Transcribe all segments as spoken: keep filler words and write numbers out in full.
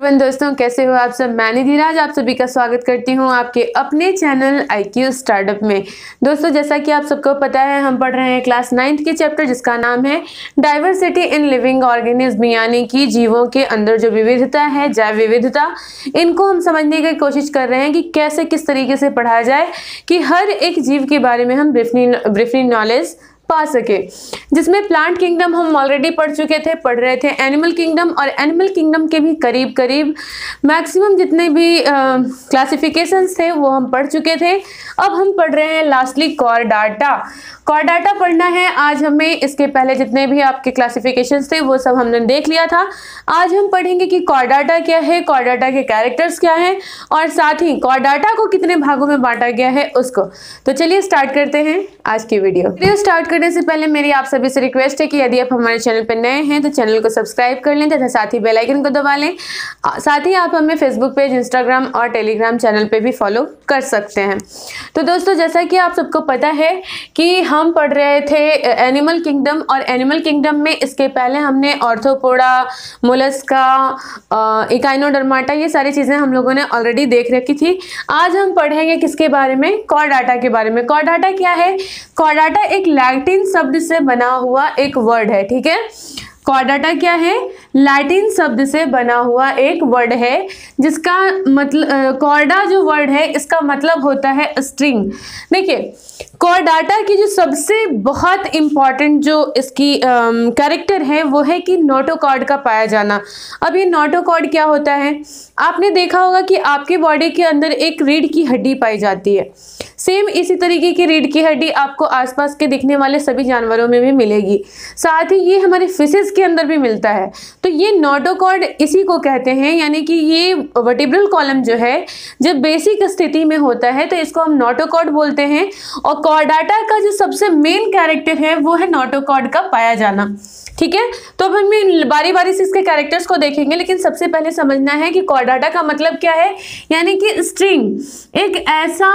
दोस्तों, कैसे हो आप सब। मैं निधि आज आप सभी का स्वागत करती हूं आपके अपने चैनल आई स्टार्टअप में। दोस्तों, जैसा कि आप सबको पता है, हम पढ़ रहे हैं क्लास नाइन्थ के चैप्टर जिसका नाम है डाइवर्सिटी इन लिविंग ऑर्गेनिज्म, यानी कि जीवों के अंदर जो विविधता है, जैव विविधता, इनको हम समझने की कोशिश कर रहे हैं कि कैसे किस तरीके से पढ़ाया जाए कि हर एक जीव के बारे में हम ब्रीफली ब्रीफली नॉलेज पा सके। जिसमें प्लांट किंगडम हम ऑलरेडी पढ़ चुके थे, पढ़ रहे थे एनिमल किंगडम, और एनिमल किंगडम के भी करीब करीब मैक्सिमम जितने भी क्लासिफिकेशंस थे वो हम पढ़ चुके थे। अब हम पढ़ रहे हैं लास्टली कॉर्डाटा। कॉर्डाटा पढ़ना है आज हमें। इसके पहले जितने भी आपके क्लासिफिकेशंस थे वो सब हमने देख लिया था। आज हम पढ़ेंगे कि कॉर्डाटा क्या है, कॉर्डाटा के कैरेक्टर्स क्या हैं, और साथ ही कॉर्डाटा को कितने भागों में बांटा गया है उसको। तो चलिए स्टार्ट करते हैं आज की वीडियो। वीडियो स्टार्ट करने से पहले मेरी आप सभी से रिक्वेस्ट है कि यदि आप हमारे चैनल पर नए हैं तो चैनल को सब्सक्राइब कर लें तथा साथ ही बेल आइकन को दबा लें। साथ ही आप हमें फेसबुक पेज, इंस्टाग्राम और टेलीग्राम चैनल पे भी फॉलो कर सकते हैं। तो दोस्तों, जैसा कि आप सबको पता है कि हम पढ़ रहे थे एनिमल किंगडम, और एनिमल किंगडम में इसके पहले हमने ऑर्थोपोडा, मोलस्का, इकाइनोडर्माटा, ये सारी चीज़ें हम लोगों ने ऑलरेडी देख रखी थी। आज हम पढ़ेंगे किसके बारे में, कॉर्डाटा के बारे में। कॉर्डाटा क्या है? कॉर्डाटा एक लैटिन शब्द से बना हुआ एक वर्ड है, ठीक है। कॉर्डाटा क्या है? लैटिन शब्द से बना हुआ एक वर्ड है जिसका मतलब, कॉर्डा जो वर्ड है इसका मतलब होता है स्ट्रिंग। देखिए, कॉर्डाटा की जो सबसे बहुत इंपॉर्टेंट जो इसकी कैरेक्टर है वो है कि नोटोकॉर्ड का पाया जाना। अब ये नोटोकॉर्ड क्या होता है? आपने देखा होगा कि आपके बॉडी के अंदर एक रीढ़ की हड्डी पाई जाती है। सेम इसी तरीके की रीढ़ की हड्डी आपको आसपास के दिखने वाले सभी जानवरों में भी मिलेगी। साथ ही ये हमारे फिशेस के अंदर भी मिलता है। तो ये नोटोकॉर्ड इसी को कहते हैं, यानी कि ये वर्टिब्रल कॉलम जो है जब बेसिक स्थिति में होता है तो इसको हम नोटोकॉर्ड बोलते हैं। और कॉर्डाटा का जो सबसे मेन कैरेक्टर है वो है नोटोकॉर्ड का पाया जाना, ठीक है। तो अब हम बारी बारी से इसके कैरेक्टर्स को देखेंगे, लेकिन सबसे पहले समझना है कि कॉर्डाटा का मतलब क्या है। यानी कि स्ट्रिंग, एक ऐसा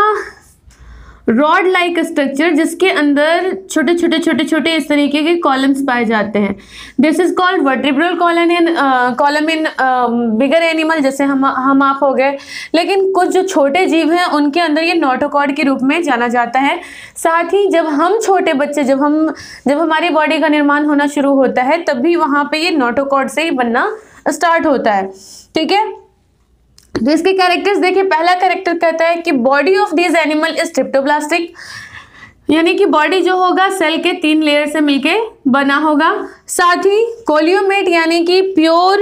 रॉड लाइक स्ट्रक्चर जिसके अंदर छोटे छोटे छोटे छोटे इस तरीके के कॉलम्स पाए जाते हैं। This is called vertebral column in column in bigger animal, जैसे हम हम आप हो गए। लेकिन कुछ जो छोटे जीव हैं उनके अंदर ये नोटोकॉर्ड के रूप में जाना जाता है। साथ ही जब हम छोटे बच्चे, जब हम जब हमारी बॉडी का निर्माण होना शुरू होता है तब भी वहाँ पे ये नोटोकॉर्ड से ही बनना स्टार्ट होता है, ठीक है। तो इसके कैरेक्टर्स देखिए। पहला कैरेक्टर कहता है कि body of this animal is triploblastic, यानी कि बॉडी जो होगा सेल के तीन लेयर से मिलके बना होगा। साथ ही कोलियोमेट, यानी कि प्योर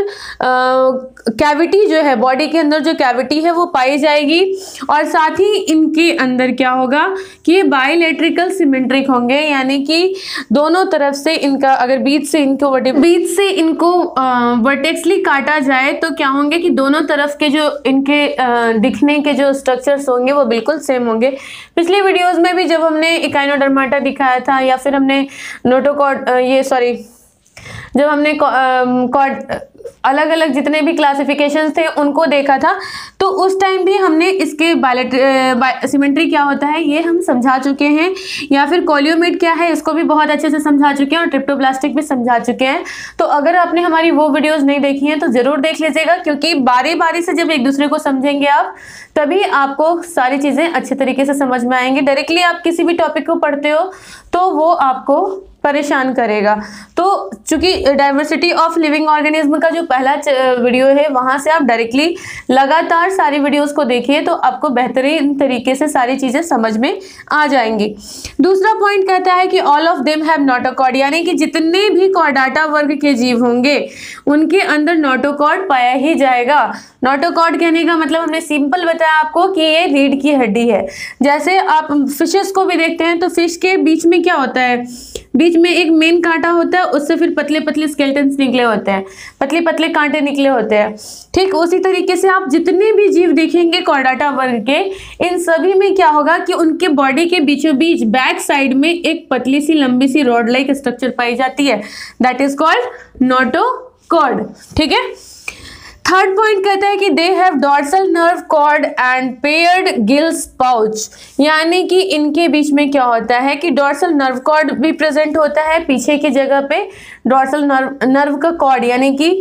कैविटी जो है, बॉडी के अंदर जो कैविटी है वो पाई जाएगी। और साथ ही इनके अंदर क्या होगा कि ये बाइलेट्रिकल सिमेट्रिक होंगे, यानी कि दोनों तरफ से इनका, अगर बीच से इनको बीच से इनको वर्टेक्सली काटा जाए तो क्या होंगे कि दोनों तरफ के जो इनके आ, दिखने के जो स्ट्रक्चर्स होंगे वो बिल्कुल सेम होंगे। पिछली वीडियोज में भी जब हमने इकाइनोडर्माटा दिखाया था, या फिर हमने नोटोकॉर्ड, ये सॉरी जब हमने कॉर्ड अलग अलग जितने भी क्लासिफिकेशंस थे उनको देखा था, तो उस टाइम भी हमने इसके बायोलेट सिमेट्री क्या होता है ये हम समझा चुके हैं, या फिर कोलियोमेट क्या है इसको भी बहुत अच्छे से समझा चुके हैं, और ट्रिप्टोप्लास्टिक भी समझा चुके हैं। तो अगर आपने हमारी वो वीडियोस नहीं देखी हैं तो ज़रूर देख लीजिएगा, क्योंकि बारी बारी से जब एक दूसरे को समझेंगे आप, तभी आपको सारी चीज़ें अच्छे तरीके से समझ में आएंगी। डायरेक्टली आप किसी भी टॉपिक को पढ़ते हो तो वो आपको परेशान करेगा। तो चूंकि डाइवर्सिटी ऑफ लिविंग ऑर्गेनिज्म का जो पहला वीडियो है वहां से आप डायरेक्टली लगातार सारी वीडियोस को देखिए तो आपको बेहतरीन तरीके से सारी चीजें समझ में आ जाएंगी। दूसरा पॉइंट कहता है कि all of them have notochord, यानी कि जितने भी कॉर्डाटा वर्ग के जीव होंगे उनके अंदर नोटोकॉर्ड पाया ही जाएगा। नोटोकॉर्ड कहने का मतलब हमने सिंपल बताया आपको कि ये रीढ़ की हड्डी है। जैसे आप फिशेस को भी देखते हैं तो फिश के बीच में क्या होता है, बीच में एक मेन कांटा होता है, उससे फिर पतले पतले स्केलेटन्स निकले होते हैं, पतले पतले कांटे निकले होते हैं। ठीक उसी तरीके से आप जितने भी जीव देखेंगे कॉर्डाटा वर्ग के, इन सभी में क्या होगा कि उनके बॉडी के बीचों बीच बैक साइड में एक पतली सी लंबी सी रॉड लाइक स्ट्रक्चर पाई जाती है, दैट इज कॉल्ड नोटोकॉर्ड, ठीक है। थर्ड पॉइंट कहता है कि they have dorsal nerve cord and paired gills pouch, यानी कि इनके बीच में क्या होता है कि डॉर्सल नर्व कॉर्ड भी प्रेजेंट होता है, पीछे की जगह पे डॉर्सल नर्व नर्व का कॉर्ड, यानी कि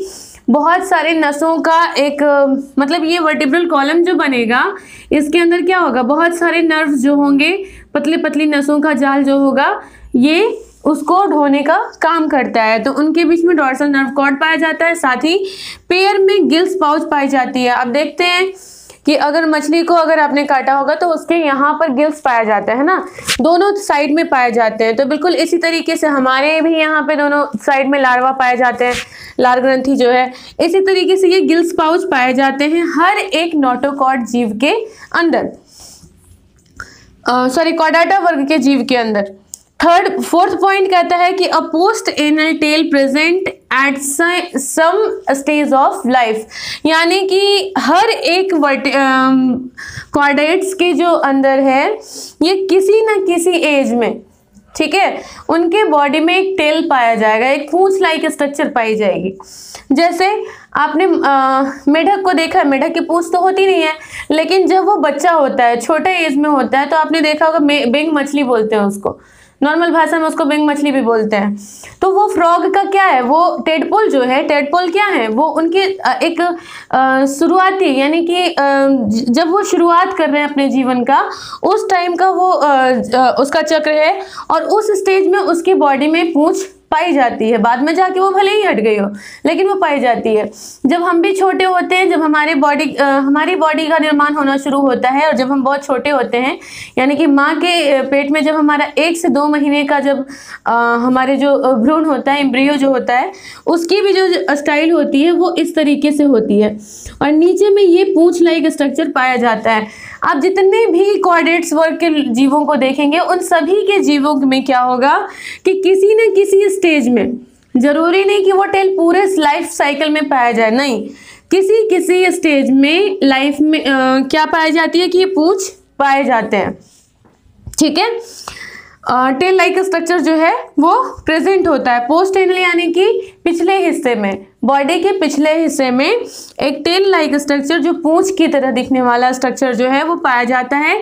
बहुत सारे नसों का एक मतलब ये वर्टिब्रल कॉलम जो बनेगा इसके अंदर क्या होगा, बहुत सारे नर्व्स जो होंगे, पतली पतली नसों का जाल जो होगा ये उसको ढोने का काम करता है। तो उनके बीच में डॉर्सल नर्व कॉर्ड पाया जाता है, साथ ही पेयर में गिल्स पाउच पाई जाती है। अब देखते हैं कि अगर मछली को अगर आपने काटा होगा तो उसके यहाँ पर गिल्स पाया जाता है ना, दोनों साइड में पाए जाते हैं। तो बिल्कुल इसी तरीके से हमारे भी यहाँ पे दोनों साइड में लार्वा पाए जाते हैं, लार ग्रंथि जो है। इसी तरीके से ये गिल्स पाउच पाए जाते हैं हर एक नोटोकॉर्ड जीव के अंदर, सॉरी कॉर्डाटा वर्ग के जीव के अंदर। थर्ड फोर्थ पॉइंट कहता है कि a post anal tail present at some stage of life, यानी कि हर एक कॉर्डेट्स के जो अंदर है ये किसी न किसी एज में, ठीक है, उनके बॉडी में एक टेल पाया जाएगा, एक पूंछ लाइक स्ट्रक्चर पाई जाएगी। जैसे आपने मेढक को देखा है, मेढक की पूंछ तो होती नहीं है, लेकिन जब वो बच्चा होता है, छोटे एज में होता है, तो आपने देखा होगा बेंग मछली बोलते हैं उसको, नॉर्मल भाषा में उसको बेंग मछली भी बोलते हैं। तो वो फ्रॉग का क्या है, वो टेडपोल जो है, टेडपोल क्या है, वो उनके एक शुरुआती यानी कि जब वो शुरुआत कर रहे हैं अपने जीवन का, उस टाइम का वो उसका चक्र है, और उस स्टेज में उसकी बॉडी में पूंछ पाई जाती है। बाद में जाके वो भले ही हट गई हो, लेकिन वो पाई जाती है। जब हम भी छोटे होते हैं, जब हमारे बॉडी हमारी बॉडी का निर्माण होना शुरू होता है, और जब हम बहुत छोटे होते हैं, यानी कि माँ के पेट में जब हमारा एक से दो महीने का जब आ, हमारे जो भ्रूण होता है, एम्ब्रियो जो होता है, उसकी भी जो स्टाइल होती है वो इस तरीके से होती है, और नीचे में ये पूंछ लाइक स्ट्रक्चर पाया जाता है। आप जितने भी कॉर्डेट्स वर्ग के जीवों को देखेंगे, उन सभी के जीवों में क्या होगा कि किसी न किसी स्टेज में, जरूरी नहीं कि वो टेल पूरे लाइफ साइकिल में पाया जाए, नहीं, किसी किसी स्टेज में लाइफ में आ, क्या पाई जाती है कि ये पूंछ पाए जाते हैं, ठीक है। टेल लाइक स्ट्रक्चर जो है वो प्रेजेंट होता है पोस्ट एनल, यानी कि पिछले हिस्से में, बॉडी के पिछले हिस्से में एक टेल लाइक स्ट्रक्चर जो पूंछ की तरह दिखने वाला स्ट्रक्चर जो है वो पाया जाता है।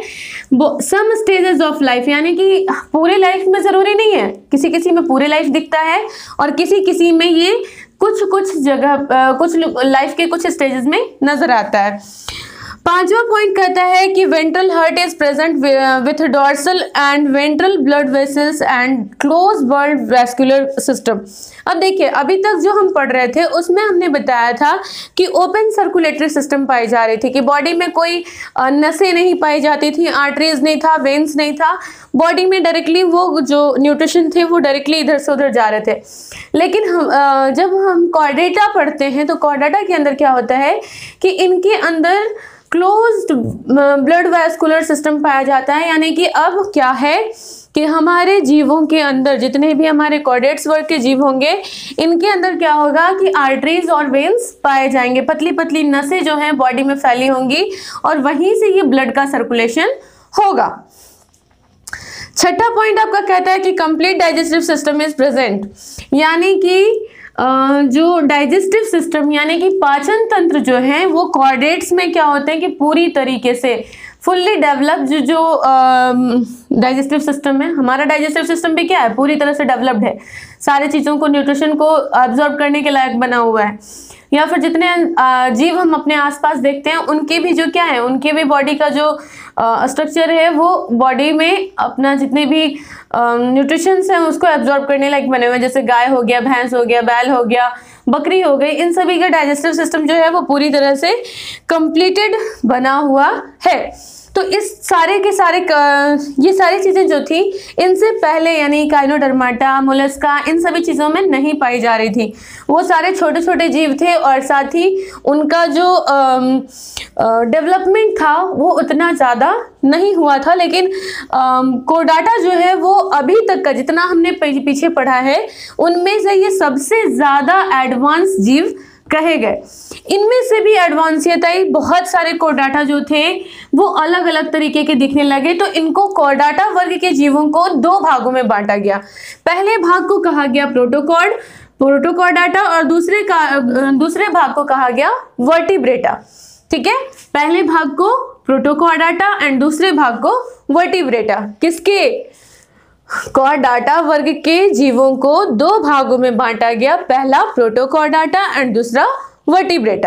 सम स्टेजेस ऑफ लाइफ, यानी कि पूरे लाइफ में जरूरी नहीं है, किसी किसी में पूरे लाइफ दिखता है, और किसी किसी में ये कुछ कुछ जगह कुछ लाइफ के कुछ स्टेजेस में नजर आता है। पांचवा पॉइंट कहता है कि ventral heart is present with dorsal and ventral blood vessels and close world vascular system. अब देखिए, अभी तक जो हम पढ़ रहे थे उसमें हमने बताया था कि ओपन सर्कुलेटरी सिस्टम पाई जा रही थी, कि बॉडी में कोई नसें नहीं पाई जाती थी, आर्टरीज नहीं था, वेन्स नहीं था, बॉडी में डायरेक्टली वो जो न्यूट्रिशन थे वो डायरेक्टली इधर से उधर जा रहे थे। लेकिन हम जब हम कॉर्डेटा पढ़ते हैं तो कॉर्डेटा के अंदर क्या होता है कि इनके अंदर क्लोज्ड ब्लड वैस्कुलर सिस्टम पाया जाता है, यानी कि अब क्या है कि हमारे जीवों के अंदर जितने भी हमारे कॉर्डेट्स वर्ग के जीव होंगे, इनके अंदर क्या होगा कि आर्टरीज और वेन्स पाए जाएंगे, पतली पतली नसें जो हैं बॉडी में फैली होंगी, और वहीं से ये ब्लड का सर्कुलेशन होगा। छठा पॉइंट आपका कहता है कि complete digestive system is present, यानी कि Uh, जो डाइजेस्टिव सिस्टम यानी कि पाचन तंत्र जो है वो कॉर्डेट्स में क्या होते हैं कि पूरी तरीके से फुल्ली डेवलप्ड जो डाइजेस्टिव सिस्टम है, हमारा डाइजेस्टिव सिस्टम भी क्या है, पूरी तरह से डेवलप्ड है, सारे चीज़ों को, न्यूट्रिशन को अब्जॉर्ब करने के लायक बना हुआ है। या फिर जितने जीव हम अपने आसपास देखते हैं उनके भी जो क्या है, उनके भी बॉडी का जो स्ट्रक्चर है वो बॉडी में अपना जितने भी न्यूट्रिशंस हैं उसको एब्जॉर्ब करने लायक बने हुए हैं। जैसे गाय हो गया, भैंस हो गया, बैल हो गया, बकरी हो गई, इन सभी का डाइजेस्टिव सिस्टम जो है वो पूरी तरह से कंप्लीटेड बना हुआ है। तो इस सारे के सारे ये सारी चीज़ें जो थी इनसे पहले यानी काइनोडर्माटा, मोलस्का, इन सभी चीज़ों में नहीं पाई जा रही थी। वो सारे छोटे छोटे जीव थे और साथ ही उनका जो डेवलपमेंट था वो उतना ज़्यादा नहीं हुआ था। लेकिन कोर्डाटा जो है वो अभी तक का जितना हमने पीछे पढ़ा है उनमें से ये सबसे ज़्यादा एडवांस जीव कहे गए। इनमें से भी एडवांसियत आई, बहुत सारे कोर्डाटा जो थे वो अलग अलग तरीके के दिखने लगे। तो इनको कोर्डाटा वर्ग के जीवों को दो भागों में बांटा गया। पहले भाग को कहा गया प्रोटोकॉर्ड प्रोटोकॉर्डाटा और दूसरे का दूसरे भाग को कहा गया वर्टिब्रेटा। ठीक है, पहले भाग को प्रोटोकॉर्डाटा एंड दूसरे भाग को वर्टिब्रेटा। किसके? कॉर्डाटा वर्ग के जीवों को दो भागों में बांटा गया, पहला प्रोटोकॉर्डाटा एंड दूसरा वर्टिब्रेटा।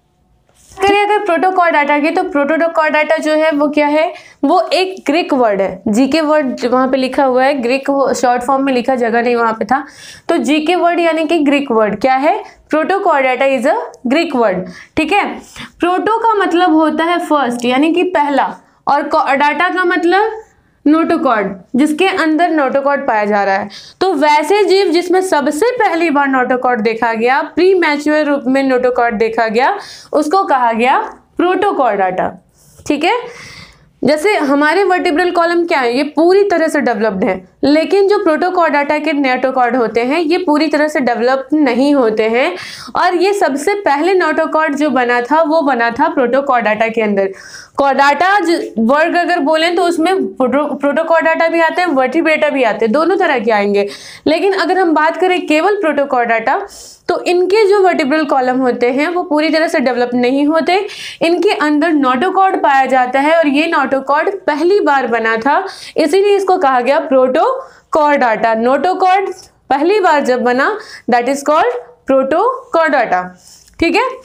करिए अगर प्रोटोकॉर्डाटा की, तो प्रोटोकॉर्डाटा जो है वो क्या है, वो एक ग्रीक वर्ड है। जीके वर्ड वहां पे लिखा हुआ है, ग्रीक शॉर्ट फॉर्म में लिखा, जगह नहीं वहां पे था, तो जीके वर्ड यानी कि ग्रीक वर्ड क्या है, protochordata is a Greek word. ठीक है, प्रोटो का मतलब होता है फर्स्ट यानी कि पहला, और डाटा का मतलब नोटोकॉर्ड, जिसके अंदर नोटोकॉर्ड पाया जा रहा है। तो वैसे जीव जिसमें सबसे पहली बार नोटोकॉर्ड देखा गया, प्री मैच्योर रूप में नोटोकॉर्ड देखा गया, उसको कहा गया प्रोटोकॉर्डाटा। ठीक है, जैसे हमारे वर्टिब्रल कॉलम क्या है, ये पूरी तरह से डेवलप्ड है, लेकिन जो प्रोटोकॉर्डाटा के नोटोकॉर्ड होते हैं ये पूरी तरह से डेवलप नहीं होते हैं, और ये सबसे पहले नोटोकॉर्ड जो बना था वो बना था प्रोटोकॉर्डाटा के अंदर। कॉर्डाटा वर्ग अगर बोलें तो उसमें प्रोटोकॉर्डाटा भी आते हैं, वर्टिब्रेटा भी आते हैं, दोनों तरह के आएंगे। लेकिन अगर हम बात करें केवल प्रोटोकॉर्डाटा, तो इनके जो वर्टिब्रल कॉलम होते हैं वो पूरी तरह से डेवलप नहीं होते, इनके अंदर नोटोकॉर्ड पाया जाता है, और ये नोटोकॉर्ड पहली बार बना था, इसीलिए इसको कहा गया प्रोटोकॉर्डाटा। नोटोकॉर्ड पहली बार जब बना, दैट इज कॉल्ड प्रोटोकॉर्डाटा। ठीक है,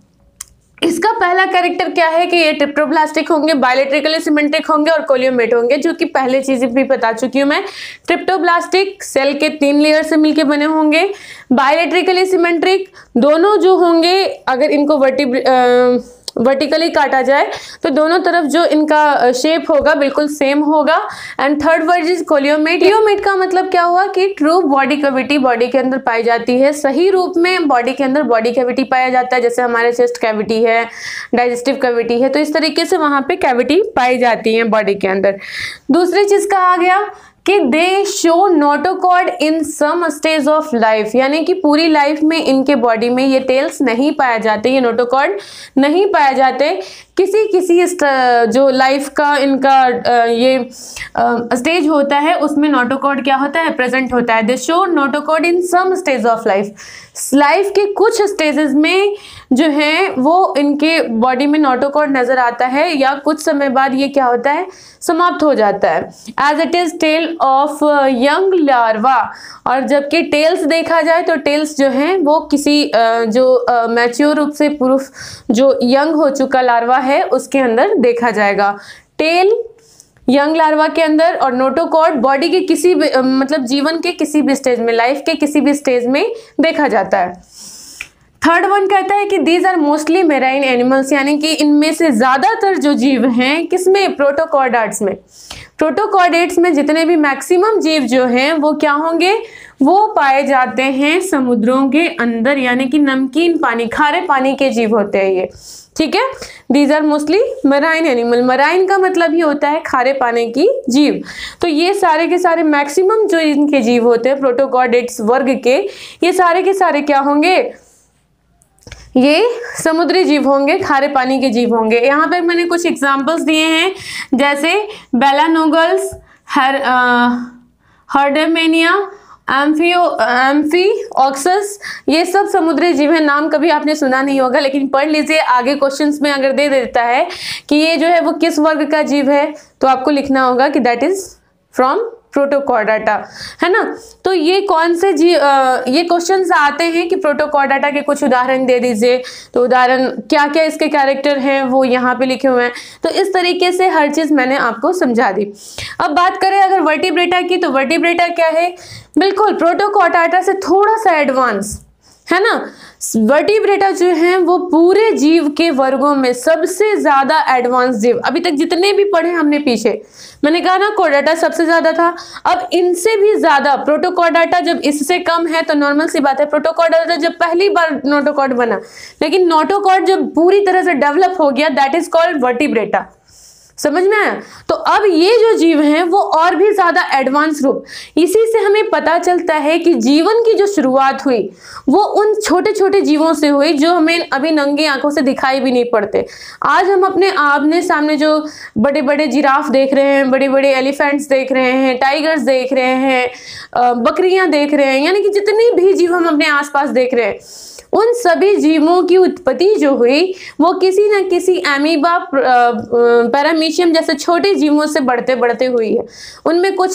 इसका पहला कैरेक्टर क्या है कि ये ट्रिप्टोप्लास्टिक होंगे, बायलेट्रिकली सिमेट्रिक होंगे और कोलियोमेट होंगे, जो कि पहले चीजें भी बता चुकी हूं मैं। ट्रिप्टोप्लास्टिक सेल के तीन लेयर से मिलके बने होंगे, बायलेट्रिकली सिमेट्रिक दोनों जो होंगे, अगर इनको वर्टिब्र वर्टिकली काटा जाए तो दोनों तरफ जो इनका शेप होगा बिल्कुल सेम होगा। And third word is coelomate. Coelomate का मतलब क्या हुआ कि ट्रू बॉडी कैविटी बॉडी के अंदर पाई जाती है, सही रूप में बॉडी के अंदर बॉडी कैविटी पाया जाता है, जैसे हमारे चेस्ट कैविटी है, डाइजेस्टिव कैविटी है, तो इस तरीके से वहां पे कैविटी पाई जाती है बॉडी के अंदर। दूसरी चीज कहा गया कि they show notochord in some stage of life, यानी कि पूरी लाइफ में इनके बॉडी में ये टेल्स नहीं पाया जाते, ये नोटोकॉर्ड नहीं पाए जाते, किसी किसी जो लाइफ का इनका ये स्टेज होता है उसमें नोटोकॉर्ड क्या होता है, प्रेजेंट होता है। They show notochord in some stage of life, life के कुछ स्टेजेस में जो है वो इनके बॉडी में नोटोकॉर्ड नजर आता है, या कुछ समय बाद ये क्या होता है, समाप्त हो जाता है। As it is tail of young larva, और जबकि टेल्स देखा जाए तो टेल्स जो हैं वो किसी जो मैच्योर रूप से प्रूफ जो यंग हो चुका लार्वा है उसके अंदर देखा जाएगा। टेल यंग लार्वा के अंदर, और नोटोकॉर्ड बॉडी के किसी भी मतलब जीवन के किसी भी स्टेज में, लाइफ के किसी भी स्टेज में देखा जाता है। थर्ड वन कहता है कि these are mostly marine animals, यानी कि इनमें से ज्यादातर जो जीव हैं किसमें, प्रोटोकॉर्डाट्स में। प्रोटोकॉर्डेट्स में जितने भी मैक्सिमम जीव जो हैं वो क्या होंगे, वो पाए जाते हैं समुद्रों के अंदर, यानी कि नमकीन पानी, खारे पानी के जीव होते हैं ये। ठीक है, these are mostly marine animal. Marine का मतलब ही होता है खारे पानी की जीव। तो ये सारे के सारे मैक्सिमम जो इनके जीव होते हैं प्रोटोकॉर्डेट्स वर्ग के, ये सारे के सारे क्या होंगे, ये समुद्री जीव होंगे, खारे पानी के जीव होंगे। यहाँ पे मैंने कुछ एग्जांपल्स दिए हैं, जैसे बेलानोगल्स, हर हर्डेमेनिया, एम्फियो एम्फीऑक्सस, ये सब समुद्री जीव हैं। नाम कभी आपने सुना नहीं होगा, लेकिन पढ़ लीजिए, आगे क्वेश्चंस में अगर दे देता है कि ये जो है वो किस वर्ग का जीव है, तो आपको लिखना होगा कि दैट इज फ्रॉम प्रोटोकॉर्डाटा, है ना। तो ये कौन से जी आ, ये क्वेश्चंस आते हैं कि प्रोटोकॉर्डाटा के कुछ उदाहरण दे दीजिए, तो उदाहरण क्या क्या इसके कैरेक्टर हैं वो यहाँ पे लिखे हुए हैं। तो इस तरीके से हर चीज मैंने आपको समझा दी। अब बात करें अगर वर्टिब्रेटा की, तो वर्टिब्रेटा क्या है, बिल्कुल प्रोटोकॉर्डाटा से थोड़ा सा एडवांस, है ना। वर्टिब्रेटा जो हैं वो पूरे जीव के वर्गों में सबसे ज्यादा एडवांस जीव, अभी तक जितने भी पढ़े हमने पीछे, मैंने कहा ना कॉर्डाटा सबसे ज्यादा था, अब इनसे भी ज्यादा प्रोटोकॉर्डाटा जब इससे कम है तो नॉर्मल सी बात है। प्रोटोकॉर्डाटा जब पहली बार नोटोकॉर्ड बना, लेकिन नोटोकॉर्ड जब पूरी तरह से डेवलप हो गया, दैट इज कॉल्ड वर्टिब्रेटा। समझ में आया। तो अब ये जो जीव हैं वो और भी ज्यादा एडवांस रूप, इसी से हमें पता चलता है कि जीवन की जो शुरुआत हुई वो उन छोटे छोटे जीवों से हुई जो हमें अभी नंगी आंखों से दिखाई भी नहीं पड़ते। आज हम अपने आमने सामने जो बड़े बड़े जिराफ देख रहे हैं, बड़े बड़े एलिफेंट्स देख रहे हैं, टाइगर्स देख रहे हैं, बकरियां देख रहे हैं, यानी कि जितने भी जीव हम अपने आसपास देख रहे हैं, उन सभी जीवों की उत्पत्ति जो हुई वो किसी न किसी एमीबा पैरामीशियम जैसे छोटे जीवों से बढ़ते बढ़ते हुई है। उनमें कुछ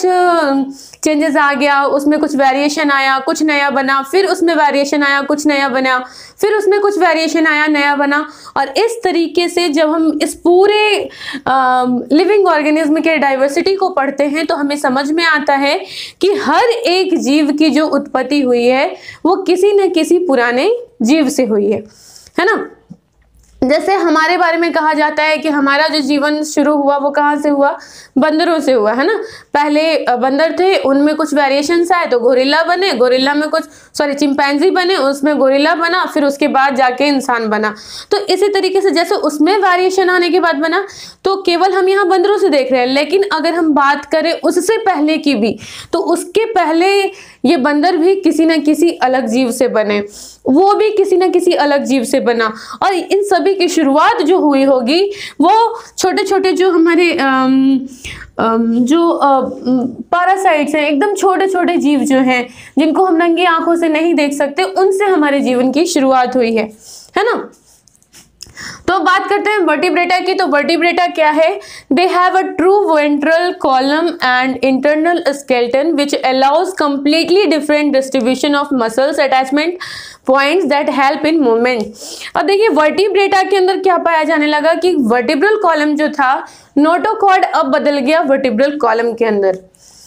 चेंजेस आ गया, उसमें कुछ वेरिएशन आया, कुछ नया बना, फिर उसमें वेरिएशन आया, कुछ नया बना, फिर उसमें कुछ वेरिएशन आया, नया बना, और इस तरीके से जब हम इस पूरे लिविंग ऑर्गेनिज्म के डाइवर्सिटी को पढ़ते हैं तो हमें समझ में आता है कि हर एक जीव की जो उत्पत्ति हुई है वो किसी न किसी पुराने जीव से हुई है, है ना। जैसे हमारे बारे में कहा जाता है कि हमारा जो जीवन शुरू हुआ वो कहाँ से हुआ, बंदरों से हुआ, है ना। पहले बंदर थे, उनमें कुछ वेरिएशंस आए तो गोरिल्ला बने, गोरिल्ला में कुछ सॉरी चिंपैंजी बने, उसमें गोरिल्ला बना, फिर उसके बाद जाके इंसान बना। तो इसी तरीके से जैसे उसमें वेरिएशन आने के बाद बना, तो केवल हम यहाँ बंदरों से देख रहे हैं, लेकिन अगर हम बात करें उससे पहले की भी, तो उसके पहले ये बंदर भी किसी न किसी अलग जीव से बने, वो भी किसी न किसी अलग जीव से बना, और इन सभी की शुरुआत जो हुई होगी वो छोटे छोटे जो हमारे अम, अम, जो पैरासाइट्स हैं, एकदम छोटे छोटे जीव जो हैं जिनको हम नंगी आंखों से नहीं देख सकते, उनसे हमारे जीवन की शुरुआत हुई है, है ना। तो बात करते हैं वर्टिब्रेटा की। तो वर्टिब्रेटा क्या है? They have a true ventral column and internal skeleton which allows completely different distribution of muscles attachment points that help in movement. अब देखिए वर्टिब्रेटा के अंदर क्या पाया जाने लगा कि वर्टिब्रल कॉलम जो था, नोटोकॉर्ड अब बदल गया वर्टिब्रल कॉलम के अंदर,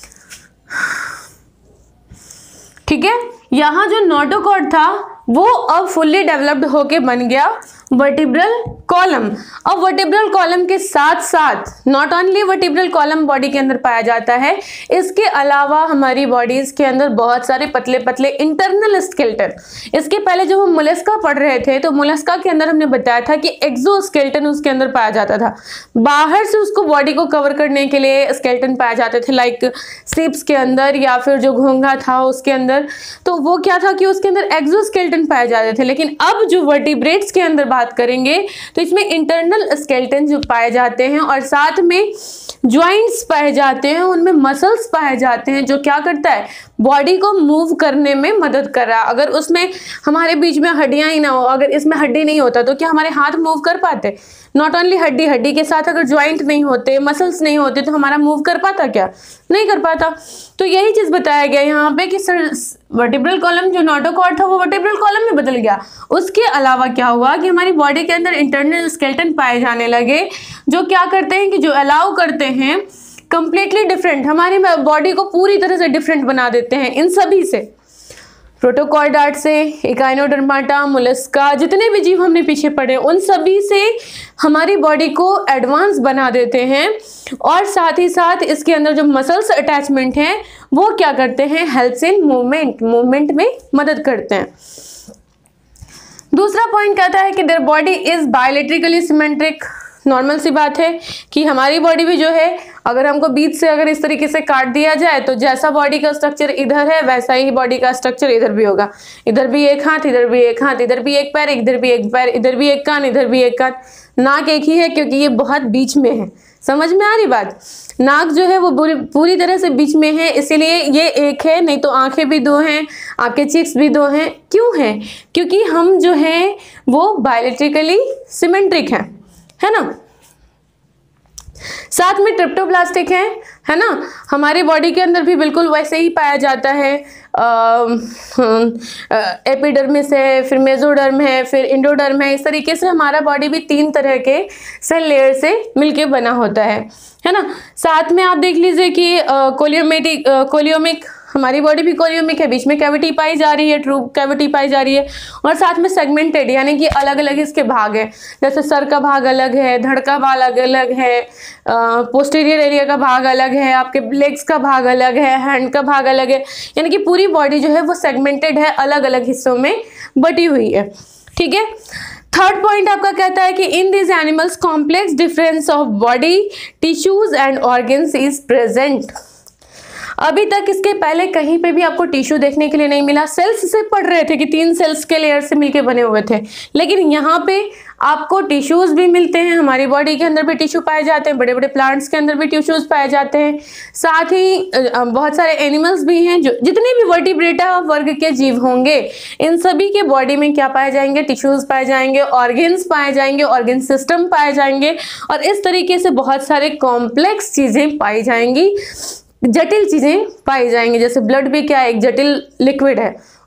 ठीक है। यहाँ जो नोटोकॉर्ड था वो अब फुल्ली डेवलप्ड होके बन गया वर्टिब्रल कॉलम। अब वर्टिब्रल कॉलम के साथ साथ not only vertebral column body के अंदर पाया जाता है, इसके अलावा हमारी बॉडीज के अंदर बहुत सारे पतले पतले इंटरनल स्केलेटन। इसके पहले जब हम मोलस्का पढ़ रहे थे तो मोलस्का के अंदर हमने बताया था कि एक्सोस्केलेटन उसके अंदर पाया जाता था, बाहर से उसको बॉडी को कवर करने के लिए स्केलेटन पाए जाते थे, लाइक सीप्स के अंदर या फिर जो घोंघा था उसके अंदर, तो वो क्या था कि उसके अंदर एक्सोस्केलेटन पाए जाते थे। लेकिन अब जो वर्टिब्रेट्स के अंदर बात करेंगे तो इसमें इंटरनल स्केलेटन जो पाए जाते हैं और साथ में ज्वाइंट्स पाए जाते हैं, उनमें मसल्स पाए जाते हैं, जो क्या करता है, बॉडी को मूव करने में मदद कर रहा है। अगर उसमें हमारे बीच में हड्डियां ही ना हो, अगर इसमें हड्डी नहीं होता तो क्या हमारे हाथ मूव कर पाते? नॉट ओनली हड्डी, हड्डी के साथ अगर ज्वाइंट नहीं होते, मसल्स नहीं होते तो हमारा मूव कर पाता क्या? नहीं कर पाता। तो यही चीज बताया गया यहाँ पे कि वर्टिब्रल कॉलम जो नोटोकॉर्ड था वो वर्टिब्रल कॉलम में बदल गया। उसके अलावा क्या हुआ कि हमारी बॉडी के अंदर इंटरनल स्केलेटन पाए जाने लगे, जो क्या करते हैं कि जो अलाउ करते हैं कंप्लीटली डिफरेंट, हमारी बॉडी को पूरी तरह से डिफरेंट बना देते हैं इन सभी से, प्रोटोकॉर्डाट से, इकाइनोडर्माटा, मोलस्का, जितने भी जीव हमने पीछे पढ़े उन सभी से हमारी बॉडी को एडवांस बना देते हैं। और साथ ही साथ इसके अंदर जो मसल्स अटैचमेंट हैं वो क्या करते हैं, हेल्प्स इन मूवमेंट, मूवमेंट में मदद करते हैं। दूसरा पॉइंट कहता है कि their body is bilaterally symmetric. Normal सी बात है कि हमारी बॉडी भी जो है, अगर हमको बीच से अगर इस तरीके से काट दिया जाए तो जैसा बॉडी का स्ट्रक्चर इधर है वैसा ही बॉडी का स्ट्रक्चर इधर भी होगा। इधर भी एक हाथ, इधर भी एक हाथ, इधर भी एक पैर, इधर भी एक पैर, इधर भी एक कान, इधर भी एक कान। नाक एक ही है क्योंकि ये बहुत बीच में है। समझ में आ रही बात? नाक जो है वो पूरी पूरी तरह से बीच में है, इसीलिए ये एक है, नहीं तो आंखें भी दो हैं, आपके चिक्स भी दो हैं। क्यों है? क्योंकि हम जो हैं वो बायोलेट्रिकली सिमेट्रिक हैं, है ना। साथ में ट्रिप्टोप्लास्टिक है, है ना। हमारी बॉडी के अंदर भी बिल्कुल वैसे ही पाया जाता है। एपिडर्मिस है, फिर मेसोडर्म है, फिर इंडोडर्म है। इस तरीके से हमारा बॉडी भी तीन तरह के सेल लेयर से मिलके बना होता है, है ना। साथ में आप देख लीजिए कि कोलियोमेटिक कोलियोमिक, हमारी बॉडी भी कोलियोमिक है, बीच में कैविटी पाई जा रही है, ट्रू कैविटी पाई जा रही है, और साथ में सेगमेंटेड, यानी कि अलग अलग इसके भाग हैं। जैसे सर का भाग अलग है, धड़ का भाग अलग अलग है, पोस्टीरियर एरिया का भाग अलग है, आपके लेग्स का भाग अलग है, हैंड का भाग अलग है, यानी कि पूरी बॉडी जो है वो सेगमेंटेड है, अलग अलग हिस्सों में बटी हुई है, ठीक है। थर्ड पॉइंट आपका कहता है कि in this animals complex difference of body tissues and organs is present. अभी तक इसके पहले कहीं पे भी आपको टिश्यू देखने के लिए नहीं मिला। सेल्स से पढ़ रहे थे कि तीन सेल्स के लेयर से मिलके बने हुए थे, लेकिन यहाँ पे आपको टिश्यूज भी मिलते हैं। हमारी बॉडी के अंदर भी टिश्यू पाए जाते हैं, बड़े बड़े प्लांट्स के अंदर भी टिश्यूज पाए जाते हैं। साथ ही बहुत सारे एनिमल्स भी हैं, जो जितने भी वर्टिब्रेटा वर्ग के जीव होंगे इन सभी के बॉडी में क्या पाए जाएंगे, टिश्यूज पाए जाएंगे, ऑर्गन्स पाए जाएंगे, ऑर्गन सिस्टम पाए जाएंगे, और इस तरीके से बहुत सारे कॉम्प्लेक्स चीजें पाई जाएंगी, जटिल चीजें पाई जाएंगी। जैसे ब्लड भी क्या है, एक जटिल लिक्विड है,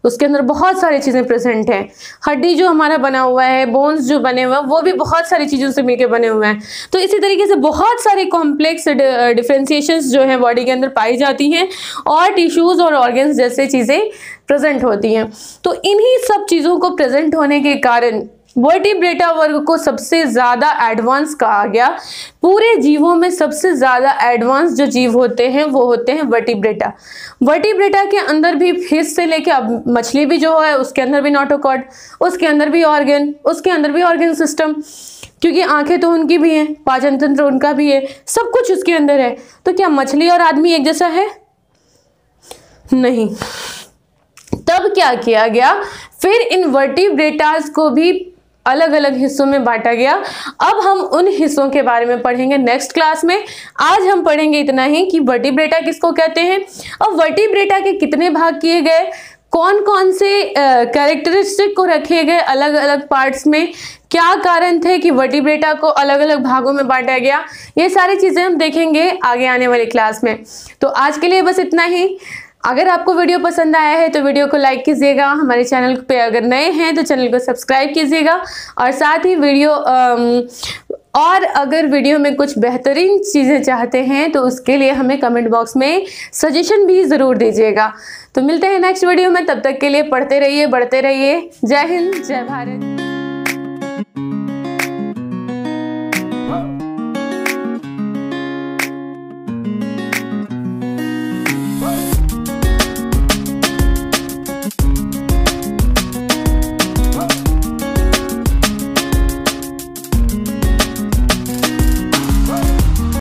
उसके अंदर बहुत सारी चीज़ें प्रेजेंट हैं। हड्डी जो हमारा बना हुआ है, बोन्स जो बने हुए हैं, वो भी बहुत सारी चीज़ों से मिलकर बने हुए हैं। तो इसी तरीके से बहुत सारे कॉम्प्लेक्स डिफ्रेंसिएशंस जो है बॉडी के अंदर पाई जाती हैं और टिश्यूज़ और ऑर्गन्स जैसे चीज़ें प्रेजेंट होती हैं। तो इन्हीं सब चीज़ों को प्रेजेंट होने के कारण वर्टिब्रेटा वर्ग को सबसे ज़्यादा एडवांस कहा गया। पूरे जीवों में सबसे ज़्यादा एडवांस जो जीव होते हैं वो होते हैं वर्टिब्रेटा। वर्टिब्रेटा के अंदर भी फिश से लेके अब मछली भी जो है उसके अंदर भी नोटोकॉर्ड, उसके अंदर भी ऑर्गन, उसके अंदर भी ऑर्गन सिस्टम, क्योंकि आंखें तो उनकी भी हैं, पाचन तंत्र उनका भी है, सब कुछ उसके अंदर है। तो क्या मछली और आदमी एक जैसा है? नहीं। तब क्या किया गया, फिर इन वर्टिब्रेटास को भी अलग अलग हिस्सों में बांटा गया। अब हम उन हिस्सों के बारे में पढ़ेंगे नेक्स्ट क्लास में। आज हम पढ़ेंगे इतना ही कि वर्टिब्रेटा किसको कहते हैं और वर्टिब्रेटा के कितने भाग किए गए, कौन कौन से कैरेक्टरिस्टिक को रखे गए अलग अलग पार्ट्स में, क्या कारण थे कि वर्टिब्रेटा को अलग अलग भागों में बांटा गया। ये सारी चीज़ें हम देखेंगे आगे आने वाली क्लास में। तो आज के लिए बस इतना ही। अगर आपको वीडियो पसंद आया है तो वीडियो को लाइक कीजिएगा, हमारे चैनल पे अगर नए हैं तो चैनल को सब्सक्राइब कीजिएगा और साथ ही वीडियो और अगर वीडियो में कुछ बेहतरीन चीज़ें चाहते हैं तो उसके लिए हमें कमेंट बॉक्स में सजेशन भी ज़रूर दीजिएगा। तो मिलते हैं नेक्स्ट वीडियो में, तब तक के लिए पढ़ते रहिए, बढ़ते रहिए। जय हिंद, जय भारत।